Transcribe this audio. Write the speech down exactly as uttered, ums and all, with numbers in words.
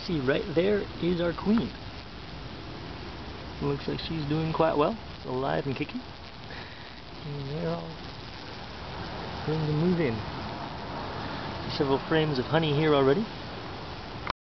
see, right there is our queen. Looks like she's doing quite well, alive and kicking. And they're all going to move in. Several frames of honey here already.